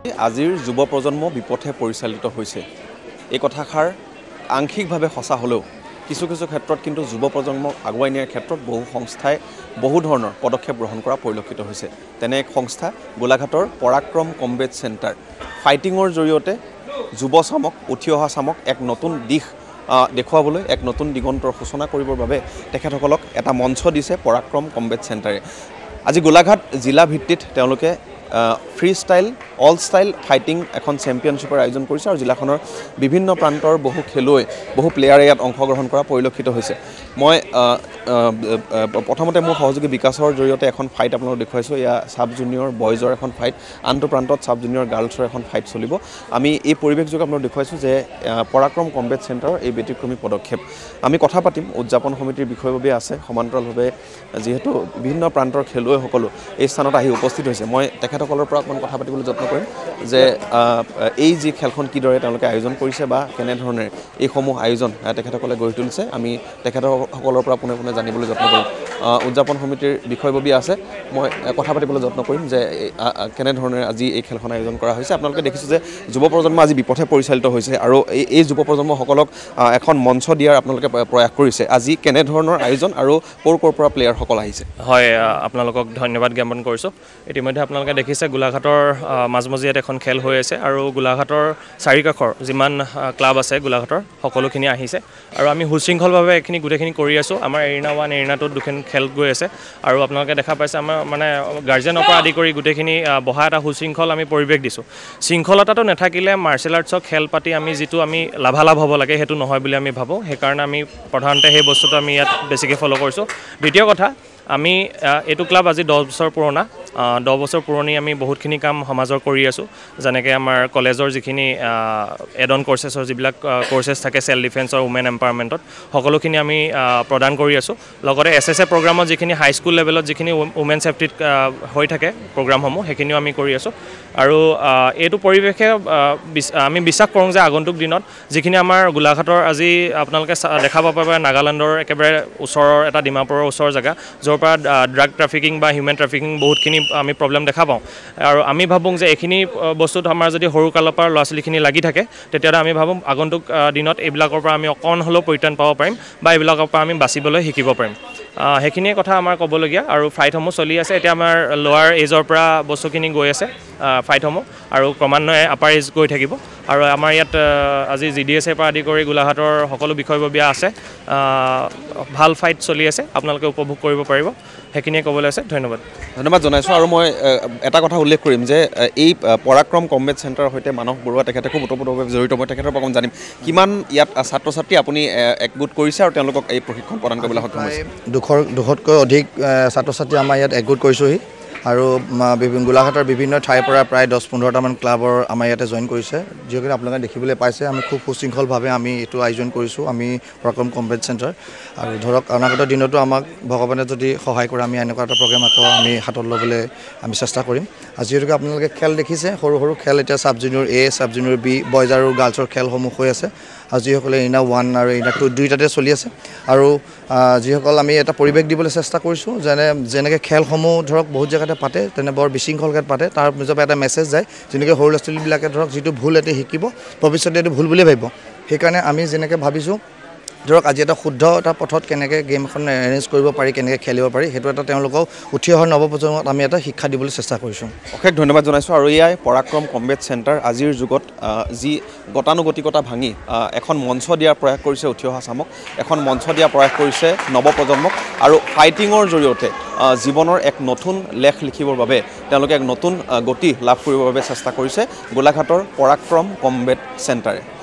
আজিৰ যুৱ প্ৰজন্ম বিপথে পৰিচালিত হৈছে এই কথাষাৰ আংশিকভাৱে সঁচা হ'লেও কিছু ক্ষেত্ৰত কিন্তু যুৱ প্ৰজন্মক আগুৱাই নিয়াৰ ক্ষেত্ৰত বহু সংস্থাই বহু ধৰণৰ পদক্ষেপ গ্ৰহণ কৰা পৰিলক্ষিত হৈছে। তেনে এক সংস্থা গোলাঘাটৰ পৰাক্ৰম কমবেট চেণ্টাৰ ফাইটিঙৰ জৰিয়তে যুৱ চামক উঠি অহা চামক এক নতুন দিশ দেখুৱাবলৈ এক নতুন দিগন্তৰ সূচনা কৰিবৰ বাবে তেখেতসকলক এটা মঞ্চ দিছে পৰাক্ৰম কমবেট চেণ্টাৰে। আজি গোলাঘাট জিলা ভিত্তিত তেওঁলোকে free style all style fighting এখন চেম্পিয়নশ্বিপৰ আয়োজন কৰিছে আৰু জিলাখনৰ বিভিন্ন প্ৰান্তৰ বহু খেলুৱৈ বহু প্লেয়াৰে ইয়াত অংশগ্ৰহণ কৰা পৰিলক্ষিত হৈছে। মই প্ৰথমতে মোৰ সহযোগী বিকাশৰ জৰিয়তে এখন ফাইট আপোনালোকক দেখুৱাইছোঁ। এয়া সাব জুনিয়ৰ বয়জৰ এখন ফাইট, আনটো প্ৰান্তত সাব জুনিয়ৰ গাৰ্লছৰ এখন ফাইট চলিব। আমি এই পৰিৱেশযোগে আপোনালোকক দেখুৱাইছোঁ যে পৰাক্ৰম কমবেট চেণ্টাৰৰ এই ব্যতিক্ৰমী পদক্ষেপ। আমি কথা পাতিম উদযাপন সমিতিৰ বিষয়ববীয়া আছে, সমান্তৰালভাৱে যিহেতু বিভিন্ন প্ৰান্তৰ খেলুৱৈসকলো এই স্থানত আহি উপস্থিত হৈছে। মই তেখেতসকলৰ পৰা অকণমান কথা পাতিবলৈ যত্ন কৰিম যে এই যি খেলখন কিদৰে তেওঁলোকে আয়োজন কৰিছে বা কেনেধৰণে এইসমূহ আয়োজন তেখেতসকলে গঢ়ি তুলিছে আমি তেখেতসকলৰ পৰা পোনে পোনে জানিবলৈ যত্ন কৰিম। উদযাপন সমিতিৰ বিষয়ববীয়া আছে, মই কথা পাতিবলৈ যত্ন কৰিম যে কেনেধৰণে আজি এই খেলখন আয়োজন কৰা হৈছে। আপোনালোকে দেখিছে যে যুৱ প্ৰজন্ম আজি বিপথে পৰিচালিত হৈছে আৰু এই যুৱ প্ৰজন্মসকলক এখন মঞ্চ দিয়াৰ আপোনালোকে প্ৰয়াস কৰিছে। আজি কেনেধৰণৰ আয়োজন আৰু ক'ৰ পৰা প্লেয়াৰসকল আহিছে? হয়, আপোনালোকক ধন্যবাদ জ্ঞাপন কৰিছোঁ। ইতিমধ্যে আপোনালোকে দেখিছে গোলাঘাটৰ মাজমজিয়াত এখন খেল হৈ আছে আৰু গোলাঘাটৰ চাৰিকাষৰ যিমান ক্লাব আছে গোলাঘাটৰ সকলোখিনি আহিছে আৰু আমি সুশৃংখলভাৱে এইখিনি গোটেইখিনি কৰি আছোঁ। আমাৰ এৰিনা 1 এৰিনা 2 দুখন খেল গৈ আছে আৰু আপোনালোকে দেখা পাইছে আমাৰ মানে গাৰ্জেনৰ পৰা আদি কৰি গোটেইখিনি বহা এটা সুশৃংখল আমি পৰিৱেশ দিছোঁ। শৃংখলতাটো নাথাকিলে মাৰ্চেল আৰ্টছক খেল পাতি আমি যিটো আমি লাভালাভ হ'ব লাগে সেইটো নহয় বুলি আমি ভাবোঁ। সেইকাৰণে আমি প্ৰধানতে সেই বস্তুটো আমি ইয়াত বেছিকৈ ফ'ল' কৰিছোঁ। দ্বিতীয় কথা, আমি এইটো ক্লাব আজি 10 বছৰ পুৰণা। 10 বছৰ পুৰণি আমি বহুতখিনি কাম সমাজৰ কৰি আছোঁ। যেনেকৈ আমাৰ কলেজৰ যিখিনি এড অন কৰ্চেছৰ যিবিলাক কৰ্চেছ থাকে চেল্ফ ডিফেন্সৰ উমেন এম্পাৱাৰমেণ্টত সকলোখিনি আমি প্ৰদান কৰি আছোঁ। লগতে SSA প্ৰগ্ৰামত যিখিনি হাইস্কুল লেভেলত যিখিনি উমেন ছেফটিত হৈ থাকে প্ৰগ্ৰামসমূহ সেইখিনিও আমি কৰি আছোঁ। আৰু এইটো পৰিৱেশে আমি বিশ্বাস কৰোঁ যে আগন্তুক দিনত যিখিনি আমাৰ গোলাঘাটৰ আজি আপোনালোকে দেখা পাব পাৰে নাগালেণ্ডৰ একেবাৰে ওচৰৰ এটা ডিমাপুৰৰ ওচৰৰ জেগা য'ৰ পৰা ড্ৰাগ ট্ৰাফিকিং বা হিউমেন ট্ৰাফিকিং বহুতখিনি আমি প্ৰব্লেম দেখা পাওঁ। আৰু আমি ভাবোঁ যে এইখিনি বস্তুত আমাৰ যদি সৰু কালৰ পৰা ল'ৰা ছোৱালীখিনি লাগি থাকে তেতিয়াহ'লে আমি ভাবোঁ আগন্তুক দিনত এইবিলাকৰ পৰা আমি অকণ হ'লেও পৰিত্ৰাণ পাব পাৰিম বা এইবিলাকৰ পৰা আমি বাচিবলৈ শিকিব পাৰিম। সেইখিনিয়ে কথা আমাৰ ক'বলগীয়া। আৰু ফাইটসমূহ চলি আছে। এতিয়া আমাৰ লোৱাৰ এজৰ পৰা বস্তুখিনি গৈ আছে ফাইটসমূহ আৰু ক্ৰমান্বয়ে আপাৰ এজ গৈ থাকিব। আৰু আমাৰ ইয়াত আজি GDSৰ পৰা আদি কৰি গোলাঘাটৰ সকলো বিষয়ববীয়া আছে। ভাল ফাইট চলি আছে, আপোনালোকে উপভোগ কৰিব পাৰিব। সেইখিনিয়ে ক'বলৈ আছে। ধন্যবাদ জনাইছোঁ। আৰু মই এটা কথা উল্লেখ কৰিম যে এই পৰাক্ৰম কমবেট চেণ্টাৰৰ সৈতে মানস বৰুৱা তেখেতে খুব ওতপ্ৰোতভাৱে জড়িত। মই তেখেতৰ পৰা অকণ জানিম কিমান ইয়াত ছাত্ৰ ছাত্ৰী আপুনি একগোট কৰিছে আৰু তেওঁলোকক এই প্ৰশিক্ষণ প্ৰদান কৰিবলৈ সক্ষম হৈছে? 200তকৈ অধিক ছাত্ৰ ছাত্ৰী আমাৰ ইয়াত একগোট কৰিছোঁহি আৰু গোলাঘাটৰ বিভিন্ন ঠাইৰ পৰা প্ৰায় 10-15টামান ক্লাবৰ আমাৰ ইয়াতে জইন কৰিছে। যিহেতু আপোনালোকে দেখিবলৈ পাইছে আমি খুব সুশৃংখলভাৱে আমি এইটো আয়োজন কৰিছোঁ আমি পৰাক্ৰম কমবেট চেণ্টাৰ। আৰু ধৰক অনাগত দিনতো আমাক ভগৱানে যদি সহায় কৰে আমি এনেকুৱা এটা প্ৰগ্ৰেম আকৌ আমি হাতত ল'বলৈ আমি চেষ্টা কৰিম। আৰু যিহেতুকে আপোনালোকে খেল দেখিছে সৰু খেল এতিয়া sub junior A sub junior B boys আৰু গাৰ্লছৰ খেলসমূহ হৈ আছে। আৰু যিসকলে এৰিনা 1 আৰু এৰিনা 2 দুয়োটাতে চলি আছে। আৰু যিসকল আমি এটা পৰিৱেশ দিবলৈ চেষ্টা কৰিছোঁ যেনেকৈ খেলসমূহ ধৰক বহুত জেগাতে পাতে তেনে বৰ বিশৃংখলকৈ পাতে তাৰ নিজকে এটা মেছেজ যায় যেনেকৈ সৰু ল'ৰা ছোৱালীবিলাকে ধৰক যিটো ভুল এটি শিকিব ভৱিষ্যতে এইটো ভুল বুলিয়ে ভাবিব। সেইকাৰণে আমি যেনেকৈ ভাবিছোঁ ধৰক আজি এটা শুদ্ধ এটা পথত কেনেকৈ গেম এখন এৰেঞ্জ কৰিব পাৰি কেনেকৈ খেলিব পাৰি সেইটো এটা তেওঁলোকক উঠি অহা নৱপ্ৰজন্মক আমি এটা শিক্ষা দিবলৈ চেষ্টা কৰিছোঁ। অশেষ ধন্যবাদ জনাইছোঁ। আৰু এয়াই পৰাক্ৰম কমবেট চেণ্টাৰ আজিৰ যুগত যি গতানুগতিকতা ভাঙি এখন মঞ্চ দিয়াৰ প্ৰয়াস কৰিছে উঠি অহা চামক, এখন মঞ্চ দিয়াৰ প্ৰয়াস কৰিছে নৱপ্ৰজন্মক আৰু ফাইটিঙৰ জৰিয়তে জীৱনৰ এক নতুন লেখ লিখিবৰ বাবে তেওঁলোকে এক নতুন গতি লাভ কৰিবৰ বাবে চেষ্টা কৰিছে গোলাঘাটৰ পৰাক্ৰম কমবেট চেণ্টাৰে।